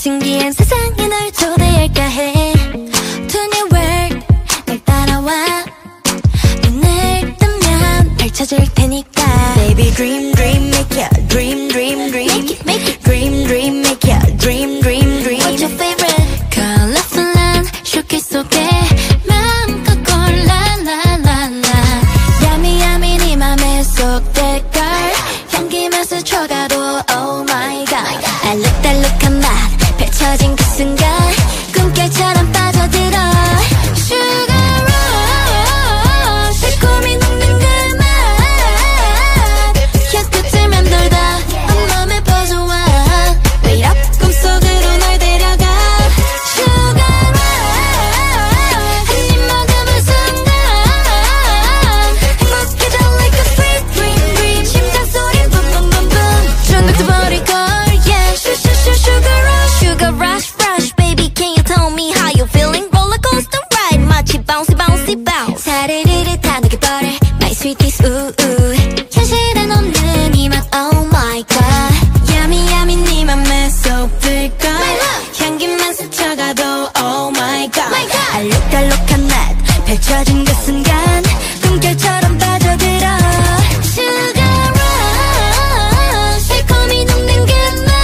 신기한 세상에 널 초대할까 해. To new world 날 따라와. 눈을 뜨면 펼쳐질 테니까. Baby dream dream make your dream dream dream. Make it dream dream make your dream dream dream. What's your favorite? Colorful한 쇼케이스 속에 마음껏 골라 라라라. Yummy yummy 네 맘에 쏙될걸. 향기만 스쳐가도 oh my god. 알록달록한 맛 펼쳐진 그 순간 꿈결처럼 빠져들어. Sugar rush 새콤이 녹는 그 맛. 혀끝을 맴돌다 온몸에 퍼져와. Wait up 꿈속으로 널 데려가. Sugar rush 한 입 먹어본 순간 행복해져 like a sweet dream dream. 심장 소리 boom boom boom boom. 중독돼 버릴 걸 yeah. Sugar rush sugar rush rush. Baby can you tell me how you feeling? Roller coaster ride 마치 bouncy bouncy bounce. 사르르르 다 녹여버려 my sweeties ooh ooh. 현실엔 없는 이 맛 oh my god. Yummy yummy 네 맘에 쏙 들걸. 향기만 스쳐가도 oh my god. 알록달록한 맛 펼쳐진 그 순간 꿈결처럼 빠져들어. Sugar rush 새콤이 녹는 그 맛.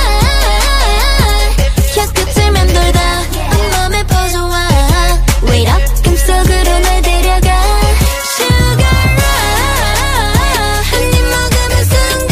혀끝을 맴돌다 온몸에 퍼져와. Wait up 꿈속으로 널 데려가. Sugar rush 한 입 먹으면 순간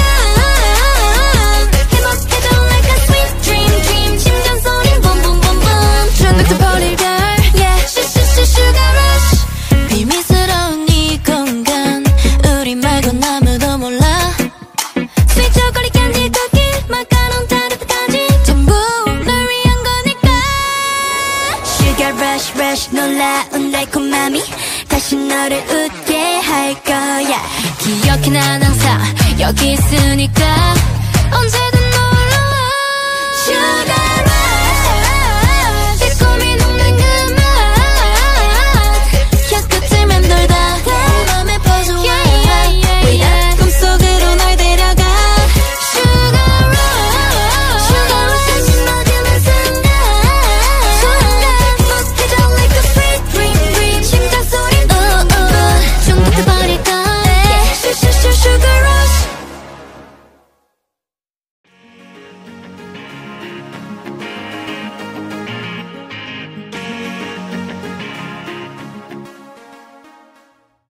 행복해져 like a sweet dream dream. 심장 소리 boom boom boom boom. 중독돼 버릴 걸 yeah. Sugar rush. 비밀스러운 이 공간 우리 말곤 아무도 몰라. 스윗 초콜릿 캔디 쿠키 마카롱 타르트까지 전부 널 위한 거니까. Sugar rush rush 놀라운 달콤함이 다시 너를 웃게 할 거야. 기억해 난 항상 여기 있으니까 언제든